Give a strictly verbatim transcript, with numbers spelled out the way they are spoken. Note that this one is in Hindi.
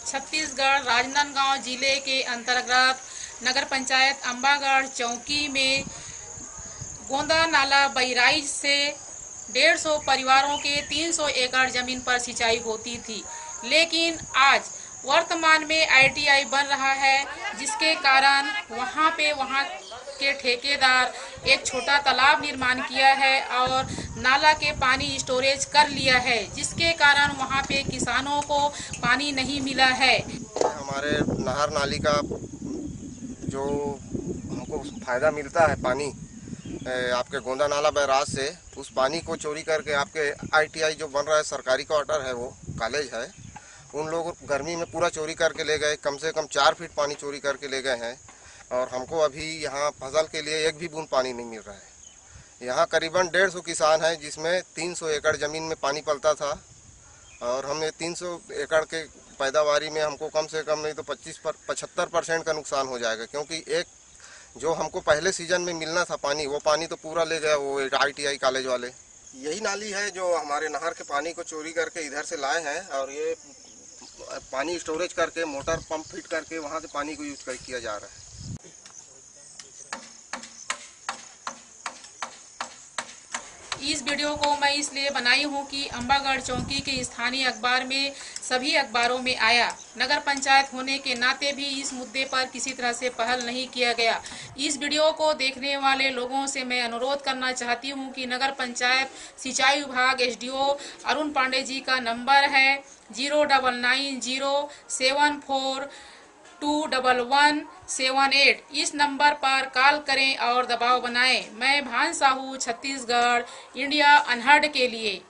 छत्तीसगढ़ राजनांदगांव जिले के अंतर्गत नगर पंचायत अंबागढ़ चौकी में गोंदा नाला बैराज से डेढ़ सौ परिवारों के तीन सौ एकड़ जमीन पर सिंचाई होती थी, लेकिन आज वर्तमान में आई टी आई बन रहा है, जिसके कारण वहां पे वहां के ठेकेदार एक छोटा तालाब निर्माण किया है और नाला के पानी स्टोरेज कर लिया है, जिसके कारण वहां पे किसानों को पानी नहीं मिला है। हमारे नहर नाली का जो हमको फायदा मिलता है पानी आपके गोंदा नाला बैराज से, उस पानी को चोरी करके आपके आई टी आई जो बन रहा है, सरकारी क्वार्टर है, वो कॉलेज है, उन लोग गर्मी में पूरा चोरी करके ले गए। कम से कम चार फीट पानी चोरी करके ले गए हैं और हमको अभी यहाँ फसल के लिए एक भी बूंद पानी नहीं मिल रहा है। यहाँ करीबन डेढ़ सौ किसान हैं, जिसमें तीन सौ एकड़ ज़मीन में पानी पलता था और हमें तीन सौ एकड़ के पैदावारी में हमको कम से कम नहीं तो पच्चीस पर पचहत्तर परसेंट का नुकसान हो जाएगा, क्योंकि एक जो हमको पहले सीजन में मिलना था पानी, वो पानी तो पूरा ले गया वो आई टी आई कॉलेज वाले। यही नाली है जो हमारे नहर के पानी को चोरी करके इधर से लाए हैं और ये पानी स्टोरेज करके मोटर पंप फिट करके वहाँ से पानी को यूज किया जा रहा है। इस वीडियो को मैं इसलिए बनाई हूँ कि अंबागढ़ चौकी के स्थानीय अखबार में सभी अखबारों में आया। नगर पंचायत होने के नाते भी इस मुद्दे पर किसी तरह से पहल नहीं किया गया। इस वीडियो को देखने वाले लोगों से मैं अनुरोध करना चाहती हूँ कि नगर पंचायत सिंचाई विभाग S D O Arun Pandey ji का नंबर है zero double nine zero seven four two double one seven eight. इस नंबर पर कॉल करें और दबाव बनाएं। मैं भान साहू, छत्तीसगढ़, इंडिया अनहर्ड के लिए।